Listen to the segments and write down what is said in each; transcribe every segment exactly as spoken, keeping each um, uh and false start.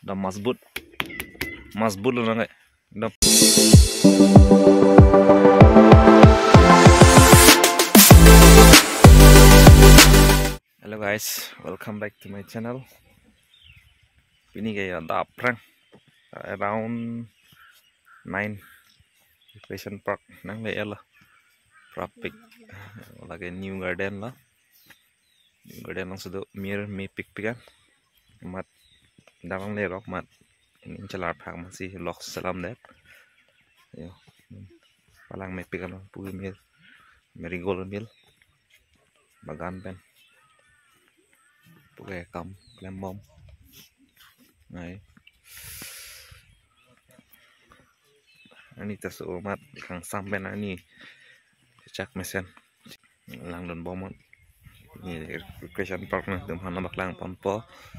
Dah mazbut, mazbut loh nggak? Dah. Hello guys, welcome back to my channel. Ini kayak ada prank around nine Equation Park nang le lah. Traffic lagi new garden lah. New garden lang sudah mir mi pik pikan. Mat dalang le rock mat. Ini celar phang masih lock salam deh. Yo. Palang mi pikan pugi mir marigold mil. Bagan pen. Pugi kam lem bom. Này ini tas umat kang sampai nani cak mesen lang don bomon ini Equation Park na tum hana baklang pampo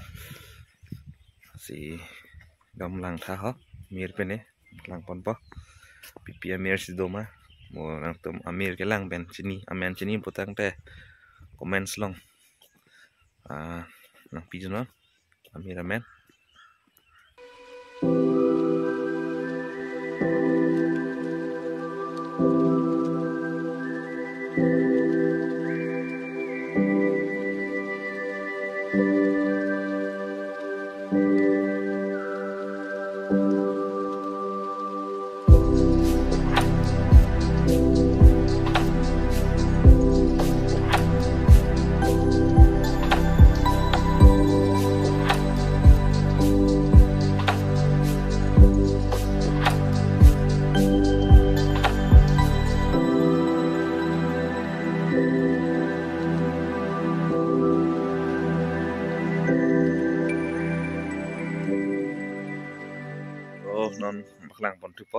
si gamlang tha ho mir pene lang pampo pipi amir si doma mo nang tum amir ke lang ben chini amen chini putang te comments long ah nang pijuno amir amen. Non baklang pon tupo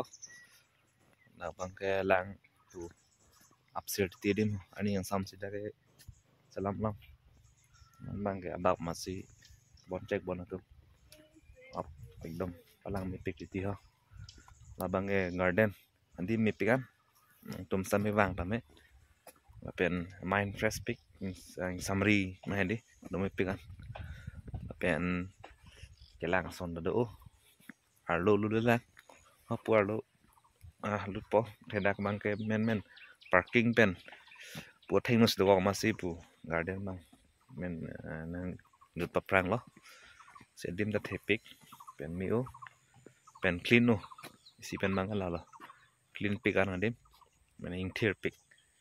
na bangke lang tu upstairs tidim ani yang sam sida ke salam lang non bangke adap masih bon cek bon tu up ekdom palang mi pik ti ho la bangke garden andi mi pikan tum sami wang tame la pen mind fresh pick in summary mahdi do mi pikan la pen kelang son do Arlo lu lah, apa arlo? Ah lupa, hendak bangke men men parking pen, buat hengus doang masih pu garden bang, men nang lupa perang loh, sedim dah tepik, pen miu, pen clean no, isi pen bang lah loh, clean pick kan adim, men ing tier pick,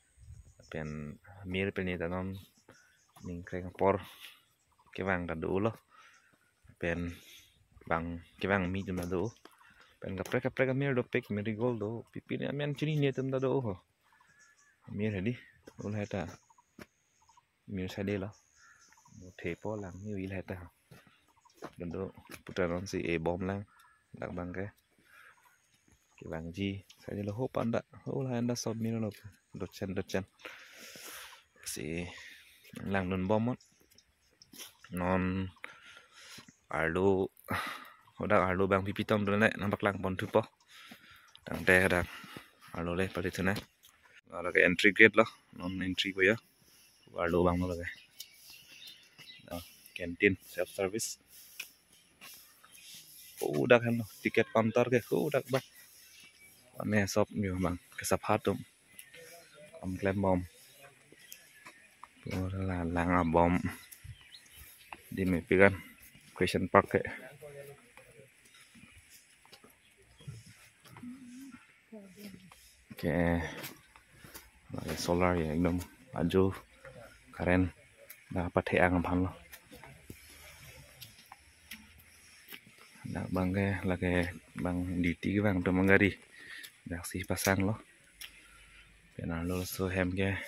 pen mir pen ini tanon, ning kering por, kewang dah dulu loh, pen bang kewang mi jum do pen kapre kapre kamir do pek marigold do pipi ni amen chini ni tum da do ho mir hedi ul heta mir sade la mo thepo lang mi wil heta do putaron si e bom lang dak bang ke kewang ji sade lo ho panda ul handa sob mir lo do chen do chen si lang non bom non Arlo udah Arlo bang pipi tom dulu nek nampak lang pon tupo tang teh dah Arlo le paling sana ada ke entry gate lah non entry ko ya Arlo bang lo lagi canteen self service udah kan tiket counter ke udah bang ane shop ni bang kesaphat tum am klem bom ora lang bom di me pikan Equation Park ke Oke, solar ya ekdom maju keren dapat heang pan lo. Dak bang ke lagi bang diti bang tu manggari dak si pasang lo. Pena lo so hem ke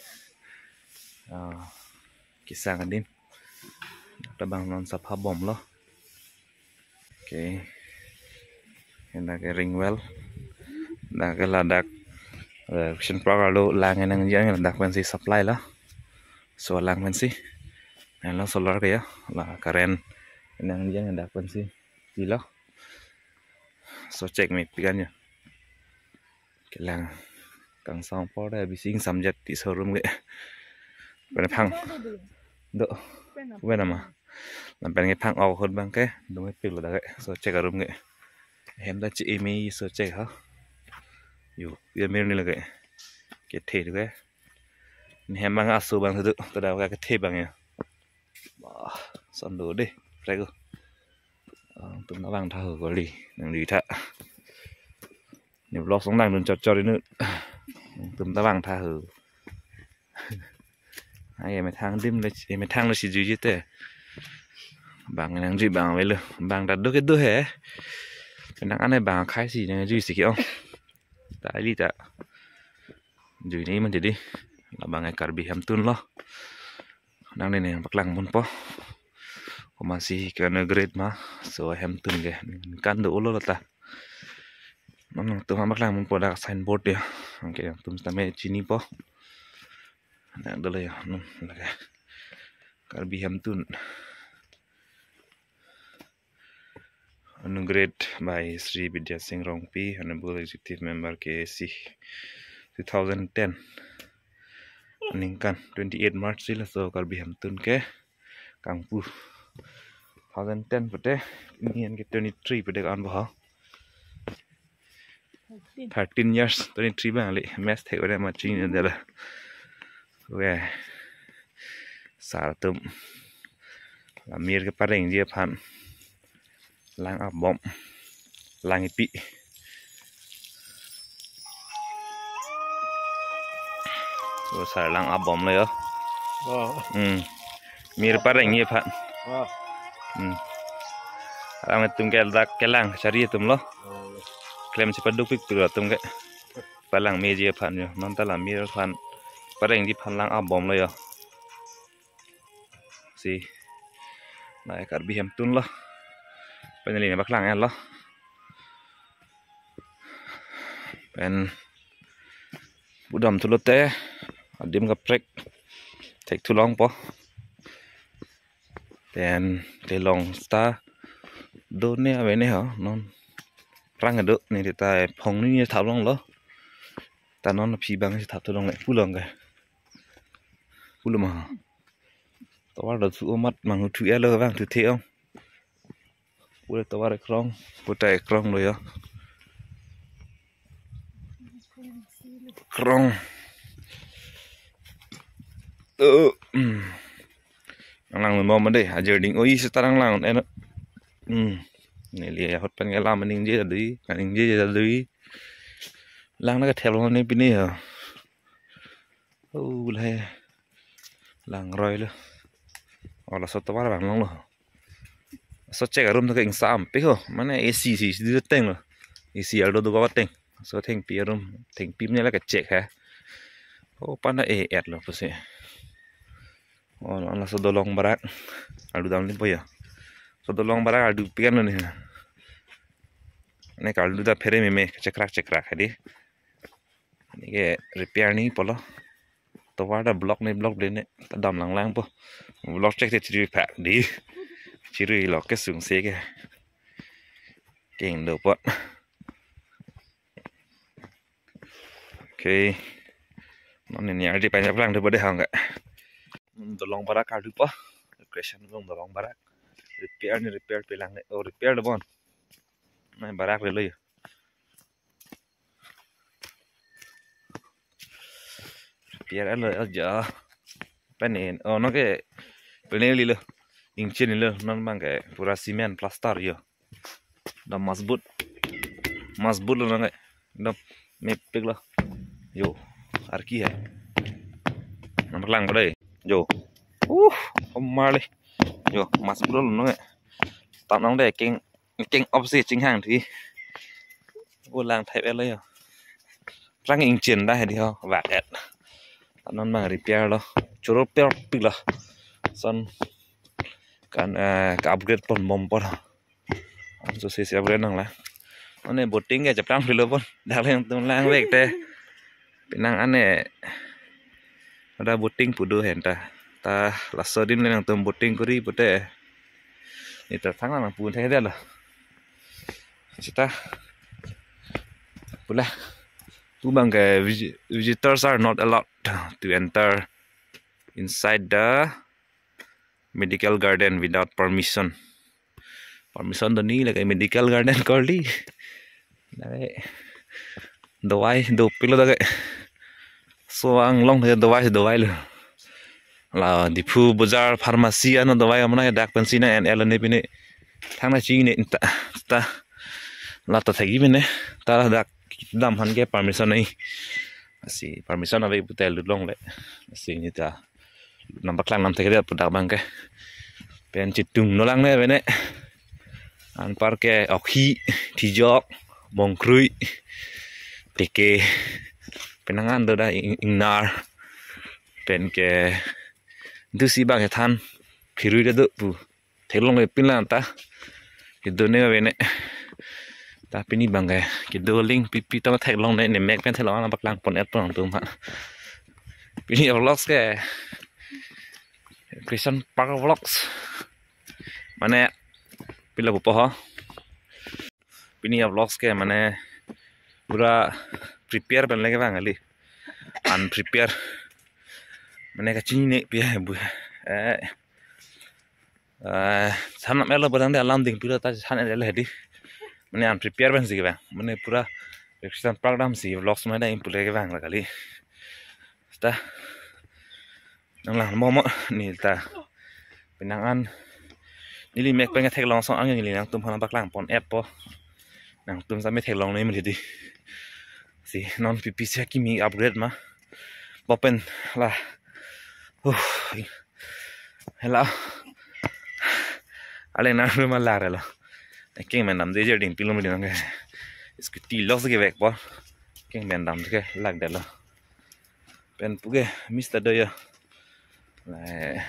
kisang adin. Dak bang non sapha bom lo. Oke. Hendak ring well. Dak ladak Equation Park lo lang nang yang dak pensi supply lah. So lang pensi. Nah solar ke ya. Lah keren nang yang dak pensi. Gila. So cek mi pikan ya. Kelang kang sang por da bising samjat di showroom ke. Pen phang. Do. Wen ama. Làm bạn nghe phang ao hơn bang cái đúng cái việc là cái so check ở room nghệ em đã chị mi so check hảอยู่เรื่องนี้เลยcái cái thế được cái em bang asu bang thứ tự tôi đào cái thế bang nha son đồ đi phải cơ tụi nó bang thở có đi đừng đi thạ nếu lo sống đang đừng cho cho đến nữa tụi nó bang thở ai em thang dim lấy em thang nó chỉ duy thế bang năng gì bang vậy luôn bang đặt được cái đứa hè cái năng ăn này bang khai gì này duy gì không tại đi ta duy này mình jadi là bang cái karbi ham tun lo năng này này bạc lăng pun po masih kena grade mah so ham tun ke kan do lo ta nong tu bak lang pun pada signboard dia oke tum tame chini po nak dole ya nong laga karbi ham tun grade by Sri Vidya Singh Rongpi, Honorable Executive Member K A C twenty ten. Ningkan twenty-eight March sila so Karbi Hamtun ke Kangpu twenty ten pete Indian ke twenty-three pete kan bah thirteen years twenty-three bang li match thek ore ma chin de la we sar tum la mir ke pareng dia phan lang ap bom lang ipi so sar lang ap bom le yo hmm mir pareng dia phan hmm ang tum ke dak ke lang cari tum lo klaim si paduk pik tu tum ke palang me dia phan yo non ta la mir phan pareng di phan lang ap bom le yo si nai Karbi Hamtun lo penelitian bak lang en lo pen budam tulote adim gaprek take too long po then they long star do ne ave ne ho non rang do ni ta phong ni thảo long lo ta non phi bang thảo tu long le pu long ke pu lo ma to war do su mat mang thu e lo bang thu the ông pu to war krong pu tai krong lo yo krong ờ lang mo ma de ajer ding oi setarang lang en hmm ni li hot pen ga lam ning je dui ning je dui lang na ka thel lo ni pi ni ha ô le lang roi lo ola so to war bang long lo so check a room to king sam pe ho mane ac si du teng lo ac al do do ba teng so theng pi room theng pi ne la ka check ha o pana e at lo pose oh ala so dolong barak adu dam limpo ya so dolong barak adu pian lo ni ne ka adu da phere me me chekrak chekrak hadi ni ke repair ni polo to wada block ni block de ne ta dam lang lang po block check te tri pack di chiri lo ke sung se ke keng do pot okay non ni ya di banyak lang de bode hang ga dolong barak adu po question long dolong barak repair ni repair pe lang oh repair de bon nai barak le le repair le aja panen oh no ke panen li le ingchen le non mang ke pura cement plaster yo da masbut masbut lo ngai da me pek lo yo arki hai nam lang ba dai yo uh om mali yo masbut lo ngai tam nong de king king opposite chính hàng thì vô lang thay về lấy à răng ingchen da thì ho vạc ẹt non mang repair lo choro per pik lo son kan ka upgrade pon mom pon so se se upgrade nang la ane boting ke japang philo pon dak leng tum lang vek te pinang ane ada boting pudu hen ta ta la so dim leng tum boting kuri pute ni ta thang lang pun the de la kita pula tu bang ke visitors are not allowed to enter inside the medical garden without permission. Permission तो नहीं लगा medical garden कर ली लगे दवाई दो पिलो लगे so ang long है दवाई दवाई लो ला दिफु बाजार फार्मेसी आनो दवाई हमना डाक पेंसी ना एन एल ने बिने थांना ची ने ता ता ला तो थगी बिने ता डाक दाम हन के परमिशन नहीं asi permission अवे बुते लुlong ले asi ni ta नंबर क्लांग नाम थके डाक बांग के पेन चितुंग नोलांग ने बिने an parke okhi tijok bongkrui teke penangan doda ingnar pen ke dusi bang than phirui da pu thelong le pinlan ta kidone bene ta pini bang ke kidoling pipi ta thelong ne ne mek pen thelong na baklang pon et pon tum ha pini vlogs ke Christian Park vlogs mane pila bupo ho pini vlogs ke mane pura prepare ban lage bang ali unprepare mane ka chini ne pia bu eh eh sana melo badang de alam ding pura ta sana de hedi mane unprepare ban sig bang mane pura Christian program si vlogs mane impul lage bang kali sta nang lang momo ni ta pinangan nili mek penga thek long song ang nili nang tum hana baklang pon app po nang tum sa me thek long nei mali di si non pp se ki mi upgrade ma bopen la uh hello ale na ma la re lo king men nam de je ding pilom ding nang isku ti los ge vek po king men dam ke lag de lo pen puge mister do yo la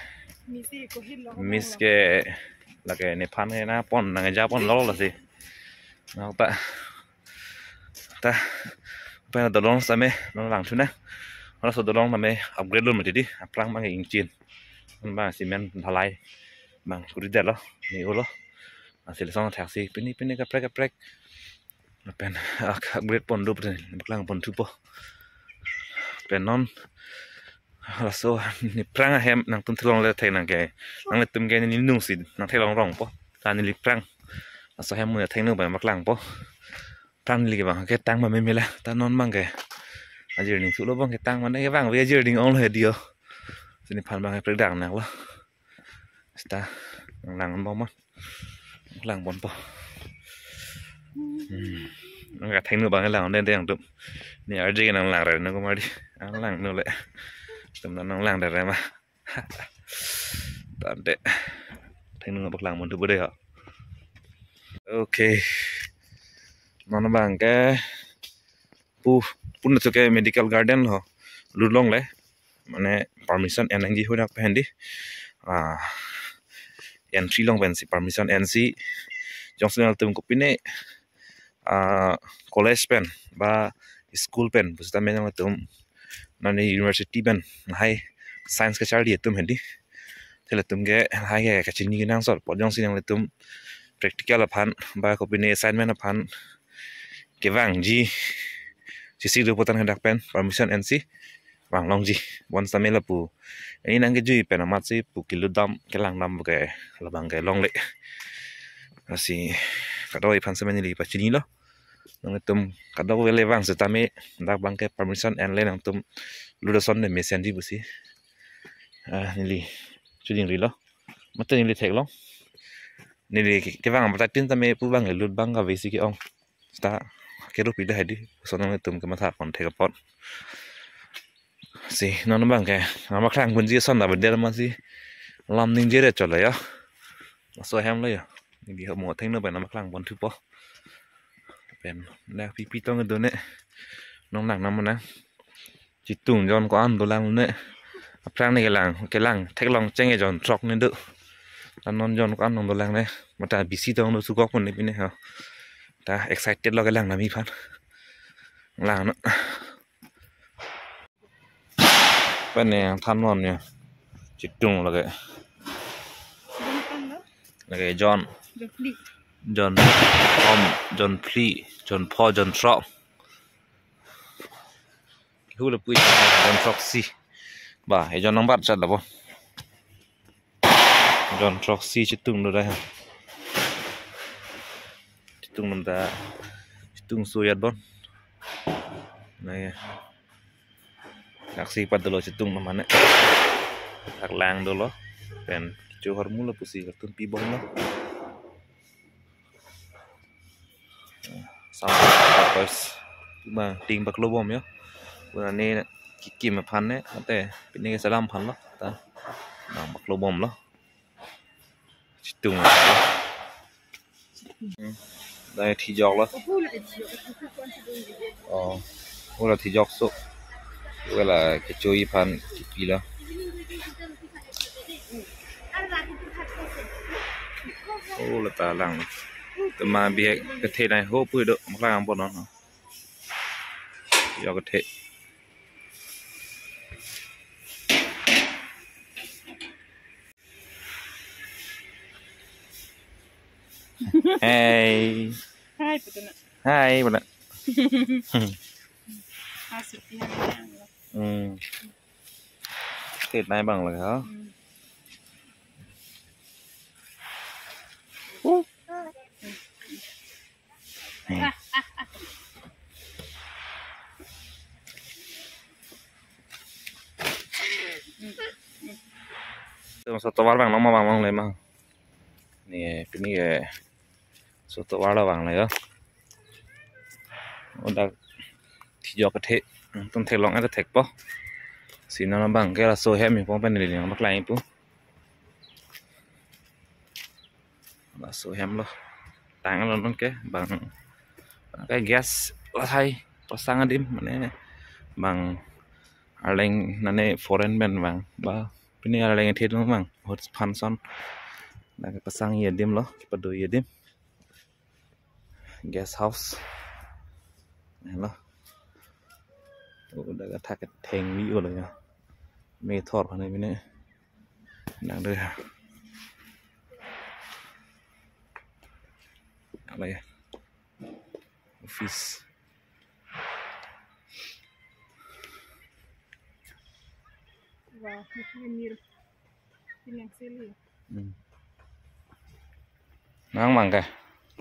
miss ke là cái này phan cái na pon là cái giá pon lo là gì nó ta ta bây giờ đồ long sao mày nó làm chút nè nó số đồ long là mày upgrade luôn một tí đi uplang bằng cái engine bằng cement thalai bằng curi đẹp lo nhiều lo sẽ là xong taxi pini pini cái break cái break nó pen upgrade pon đục rồi uplang pon thứ po pen non là số ni prang hem nang tum thlong le thai nang ke nang le tum ge ni nu si nang thai long rong po ta ni li prang là số hem mu thai nu ba mak lang po prang li ke ba ke tang ma me me la ta non mang ke a jir ning thu lo bang ke tang man ke bang ve jir ding on le dio sini phan bang ke prek dang nak lo sta nang lang bon ma lang bon po nang ka thai nu ba ke lang den den tum ni ar ji nang lang ra no ko ma di ang lang no le tầm nó nóng lang đẹp mà tạm tệ thấy nó bạc lang muốn thứ bữa đây hả ok nó nó bằng cái pu pun là cái medical garden hả lụt long lấy mà này permission and anh gì hồi nào phải đi à entry long bên si permission and si trong số tụm copy này à college pen ba school pen bữa ta mình tụm nani university ben hai science ka char di tum hendi thela tum ge hai ge ka chini nang sor po jong sinang le tum practical aphan ba ko bine assignment aphan ke wang ji si si do potan hendak pen permission nc wang long ji one samela pu ini nang ge ji pen amat si pu kilodam ke lang nam ge labang ge long le asi kadoi phan sameni li pa chini lo nang tum kadau vele wang setame dak bang ke permission and le nang tum ludason ne mesen di busi ah nili chuding ri lo mate nili thek lo nili ke wang mata tin tame pu bang le lut bang ga vesi ki ong sta ke ru pi da hedi sonang tum ke matha kon thek pot si non bang ke ama khlang bun ji son da bedel ma si lam ning je re chole ya so hem le ya ni ho mo theng no ba na khlang bon thu po pen na pi pi tong do ne nong lang nam na chỉ tung John có ăn đồ lang nữa prang này cái lang cái lang thách long chênh cái John trọc nên được ta non John có ăn đồ lang này mà ta bị si tông nó su góc một này bên này hả ta excited lo cái lang làm gì phát lang nữa bên này than non nha chỉ tung là cái là cái John John Tom John Pli John Paul John Trọc hula pui John Proxy ba he John number chat labo John Troxy citung do dah. Citung nam ta citung suyat bon. Này Naksi pad dulu citung nam mana. Tak lang dulu. Dan johor mula pusi kartun pibong lah. Sama guys. Cuma ting bak lobom ya. Bulan ni kiki me pan ne, ate ini salam pan lah. Ta, nang bak lobom lah. Citung lah. Đây thì giọt là ờ ô là thì giọt số gọi là cái chui pan kỳ là ô là ta lăng tụi mà bị cái thế này hô bự được mà làm bọn nó do cái thế Hai. Hai betul nak. Hai betul. Asyik dia yang. Hmm. Thịt này bằng là hả? Uh. Tụi sao tao bằng nó mà bằng bằng này mà. Nè, cái này số tàu vào vàng này đó, udah tiga cái thế, tông thế long cái thế po, xin nó bằng cái là số hem mình phong bên này nó mắc lại po, là số hem lo, tăng lên nó cái bằng cái gas là thay, pasang adim mana bằng aleng nane foreign band bang, ba, ini aleng thế nó bang, hot panson, là cái pasang iya dim lo, kita do iya dim. Guest house này lo udah gak tak theng ví rồi nha mê thọt vào này bên này đang đây đây office Wow, ini mir, ini yang seli. Nang mang cái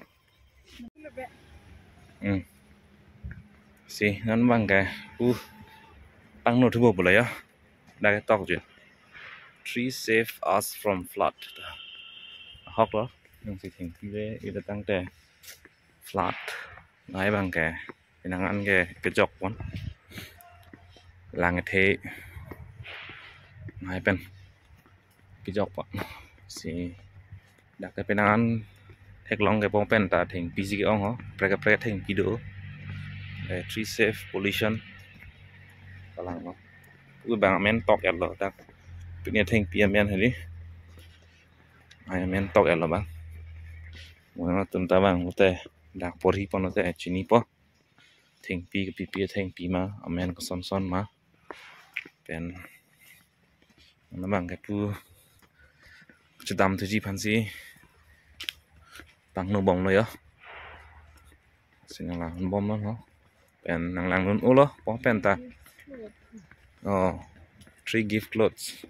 ừ si nó bằng cái u bằng nốt thứ bộ rồi á đây cái tóc chưa tree save us from flood học đó nhưng sự tình cái cái tăng tệ flood nói bằng cái cái năng ăn cái cái chọc quán là cái thế nói bên cái chọc quán si đặt cái bên năng ăn Hek long cái bông pen ta thành pê giê ông hả? Preka preka thành video. Tree safe pollution. Kalau lang, ui bang men tok ya lo tak. Punya thành pê em en hari. Ay men tok ya lo bang. Muna tum ta bang ute dak pori pon ute chini po. Thành pê cái pê thành pê ma amen ko son son ma. Pen. Nó bang cái pu. Chedam tu ji pan si. Bằng nụ bông này á, xin năng lang bom đó, pen năng lang luôn ô lo, bom pen ta, oh, three gift clothes,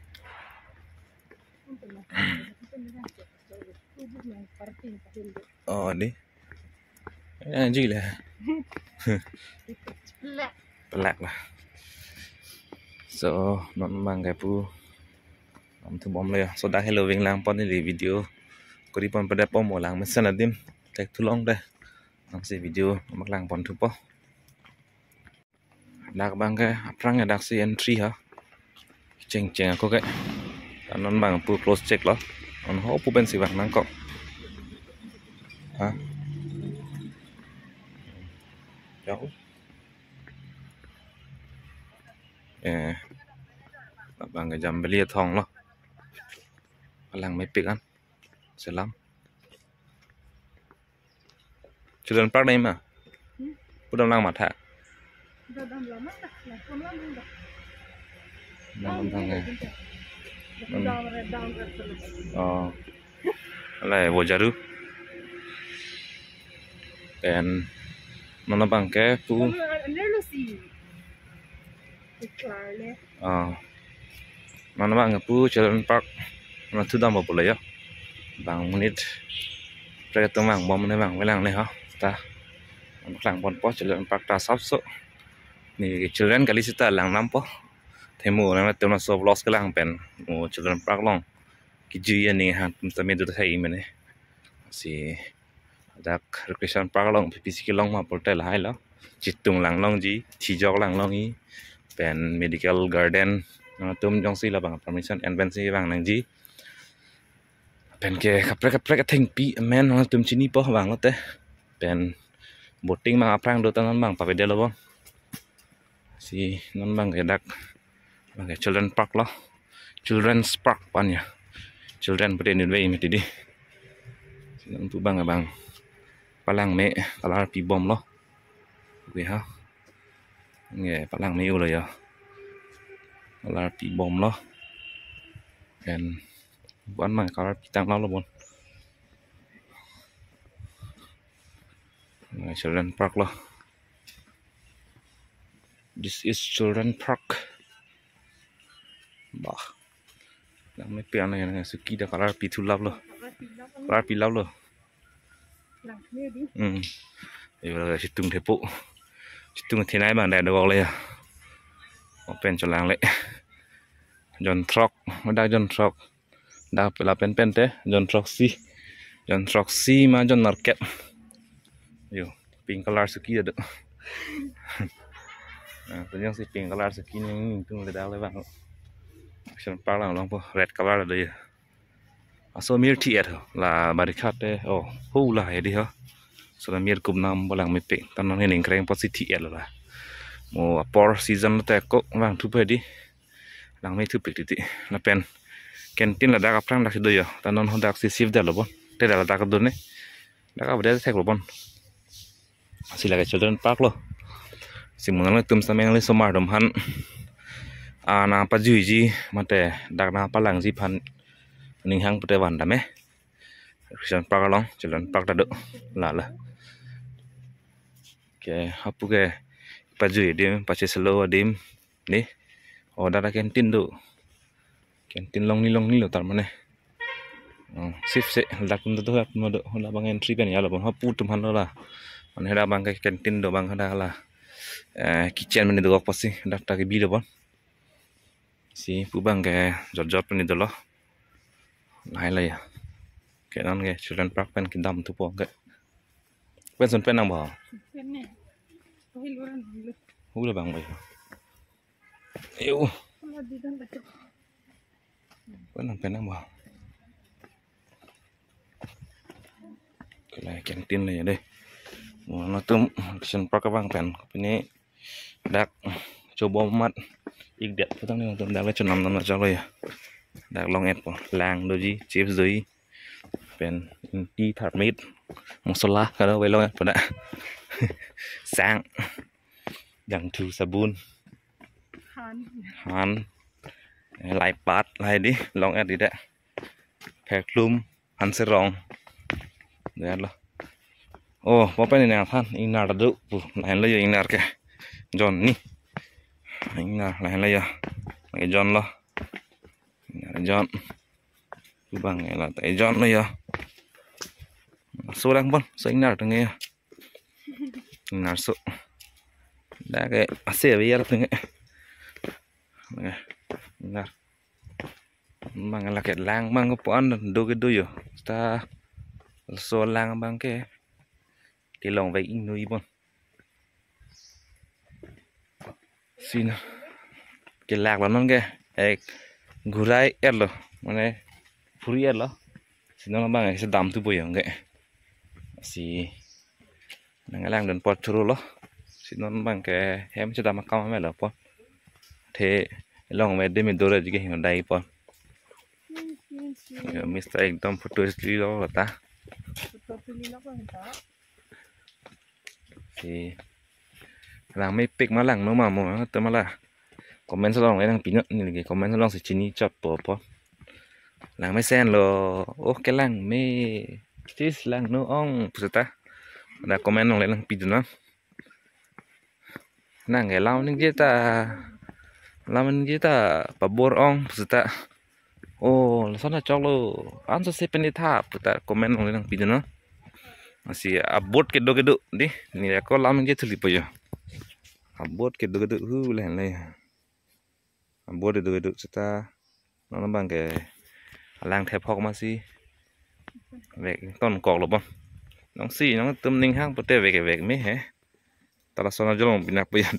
oh đi, cái gì là, pelak lah, so nó mang cái pu, làm thứ bom này, so đã hello vinh lang pon đi video. Kori pon pada pom lang mesan adim tek tulong deh nang video mak lang pon tu po dak bang ke aprang ya dak si entry ha cheng cheng aku ke non bang pu close check lo on ho pu ben si bang nang kok ha jauh eh bang ke jam belia thong lo lang mai pik an Salam. Children park này mà. Pudam lang mặt hạ. Pudam lang mặt, lang pun lang dah. Lang lang này. Down red down red. Oh. Là wajaru. Dan mana bang ke pu. Under lu si. Iklar le. Ah. Mana bang pu children park. nó thứ đam vào bộ lấy á bằng một nít cái tấm vàng bom này vàng với làng này hả ta làng bon po children park ta sắp số ni children kali sita làng năm po thêm mùa này tụi nó solve loss cái làng pen mùa children park long cái gì này ha tụi mình được thấy mình này si dak recreation park long pê pê xê long mà portal hai lo chỉ tung làng long gì chỉ cho làng long ý pen medical garden tụm trong si là bằng permission advance bằng năng gì pen ke kapre kapre cái thing pi men nó tụm chini po bằng nó te pen boating mang aprang do tanan bang pa pedal lo si non bang ke dak bang ke children park lo children's park pan ya children put in way mi di si non tu bang bang palang me kalar pi bom lo we ha nge palang me lo ya kalar pi bom lo and buan mang kalar pi tang lo lo bon children park lo. This is children park. Bah. Lang may pian na yan suki da kalar pi tulap lo. Kalar pi law lo. Làng kia đi. Hmm. Ayo la situng tepo. Situng thinai bang da do le. Open cho lang le. John truck, da John truck. Da pela pen pen te John truck si. John truck si ma John market. Yo, pink color suki ada. Nah, tu yang si pink color suki ni tu le dah le bang. Action park lang long po red color ada ya. Aso mir tiat la barikat de. Oh, hu la ya di ha. So la mir kum nam balang me pek. Tan nang ning kreng po si tiat la. Mo apor season te ko bang tu pe di. Lang me tu pek ti. La pen canteen la dak aprang dak do ya. Tan non dak si sif da lo bon. Te da la dak do ne. Dak abde tek lo bon. Sila cái children park lo si muốn tum sameng le somar dom han a na pa jui ji mate dak na pa lang ji phan ning hang pute wan da me children park long children park da do la la ke hapu ke pa jui dim pa che selo dim ni o da canteen do canteen long ni long ni lo tar mane sip se dak tum do hap mo do la bang entry pen ya lo bon hapu tum han lo la anh hãy bang cái canteen đồ bang ada là kitchen mình được pasti daftar cái bill bon si pu bang cái job job mình được lo lại là cái đó cái children park pen cái đam tu po cái pen sun pen nang bo Pen nè. Có hiểu rồi nè. hu là bang vậy yêu Kalau di dalam baca. pen nang pen nang bo cái này canteen này đây nó tum action park bang pen ini dak coba mat ik det petang ni tum dak le chonam nam cha lo ya dak long et po lang doji chip zui pen ti thar mit mosola ka do we long et po da sang yang thu sabun Han. han lai pat lai di long et di da phek lum han se rong da lo. Oh, apa ni nak kan? Inar tu, lain lagi inar ke? John ni, inar lain lagi ya. Lagi John lah, inar John. Bang lah, tapi John lah ya. Seorang pun, so inar tu ni ya. Inar so. Dah ke asyik biar tu ni. Inar. Bang lah ke lang, bang ke puan do ke do yo. Ta so lang bang ke. Cái lòng vậy in nuôi bon xin cái lạc là non cái ấy gurai er lo mane puri er lo xin nó bang cái dam tu boy ang cái si nang lang dan pot churu lo xin nó bang cái hem cho dam account mày lo pot thế lòng vậy để mình đồ ra cái hình đây pot mister ekdom photo li lo là ta Betul pilih nak kan tak? thì lang mấy pick mà lang nó mà mà tớ mà là comment long lại đang pin nữa cái comment long sẽ chỉ ni chop po po lang mấy sen lo ô cái lang mấy cheese lang nó ong puta đã comment long lại lang pin nữa nang cái lao những cái ta lao những cái ta pabor ong puta Oh, sana chok lo. Anso se penita puta komen nong nang pidin no. Masih abot kedo kedo di. Ni ko lam ge thuli po yo. Abot kedo kedo hu len le. Abot kedo kedo kita nó bằng cái lang thép học mà si về con cọt lộp không nó si nó tôm ninh hang bữa về cái về mấy hả ta là sao nó cho lòng bị nạp bây giờ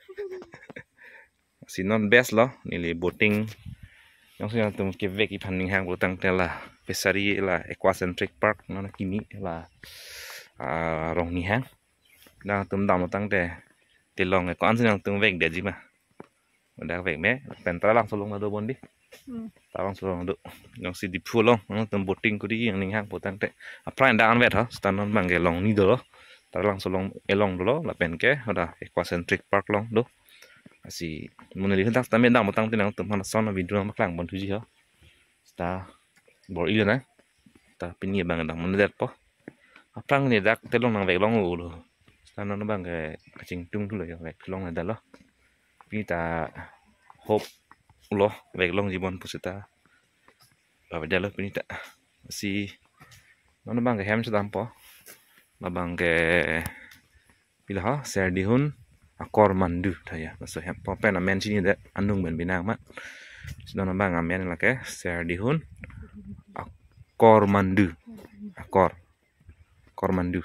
si non best lo ni li boating nó sẽ tôm cái về cái phần ninh hang của tăng tên là pesari là aquacentric park nó là kimi là à rong ninh hang đang tôm đào một tăng để tiền lòng này có ăn gì tôm về để gì mà đang về mấy bèn ta làm sao long là đâu bốn đi tawang surong do yang si di pulong ang tem boating ko di yang ning hang potang te apply nda an vet ha stanon bang long ni do tarang solong elong do la pen ke hoda aquacentric park long do si moneli hendak tamen dang motang tinang tem han son video nang maklang bon tuji ha sta bor ile na ta pini bang dang mon det po apang ni dak te long nang ve long u lo stanon bang ke kaching tung tu lo ya ve long na da lo pi ta hope lo về long Jibon pusita ở đây là pinita si nó nó bằng cái hem cho đam po là bằng cái bila ha ser dihun akor mandu thầy à so hem po pen amen chini det anung ben binang mat nó nó bằng amen là cái ser dihun akor mandu akor akor mandu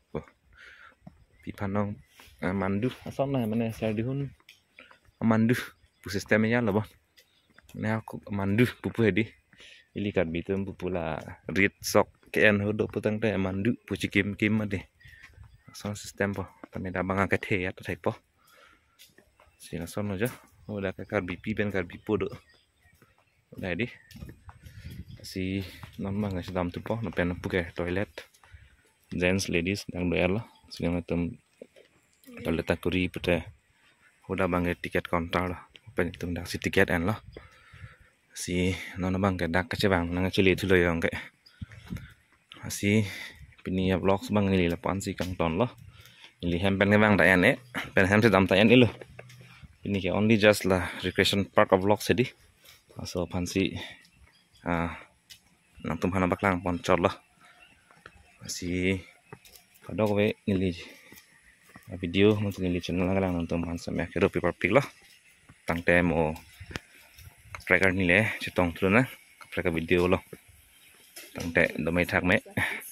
pi panong mandu asal này mana ser dihun mandu pusistemnya lah bon nah aku mandu pupu hedi ili kat bitum pupu la rit sok ken hodo putang te mandu puci kim kim ade son sistem po tame da banga ka the ya thai po sina son jo oda ka kar bp ben kar bipo do dai di si non manga sedam tu po no pen puke toilet gents ladies dang doer la sina tem toilet takuri pute oda banga tiket counter la pen tum dak si tiket en la si nó nó bằng cái đặc cái bảng nó chỉ lệ thôi rồi cái si pini vlogs bằng này là pan si căng toàn lo ini hem pen cái bảng đại anh ấy pen hem sẽ đam đại anh ấy luôn ini cái only just là recreation park of vlogs đi so pan si à nang tum hana baklang pon chot lo si kada ko ve ini video mo ini channel lang nang tum han sa me kero paper pic lo tang te mo Preka ni le chitong tu na preka video lo tang te do mai thak me